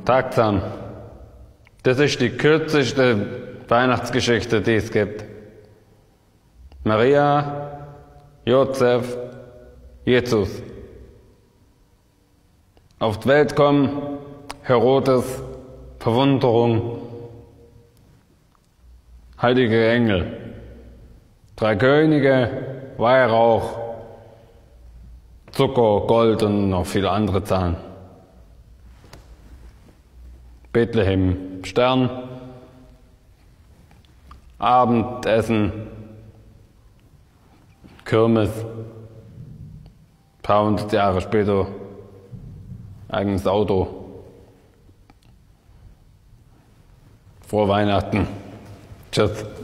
Tagsam. Das ist die kürzeste Weihnachtsgeschichte, die es gibt. Maria, Josef, Jesus. Auf die Welt kommen, Herodes, Verwunderung, heilige Engel, 3 Könige, Weihrauch, Zucker, Gold und noch viele andere Zahlen. Bethlehem, Stern, Abendessen, Kirmes, ein paar hundert Jahre später, eigenes Auto. Frohe Weihnachten. Tschüss.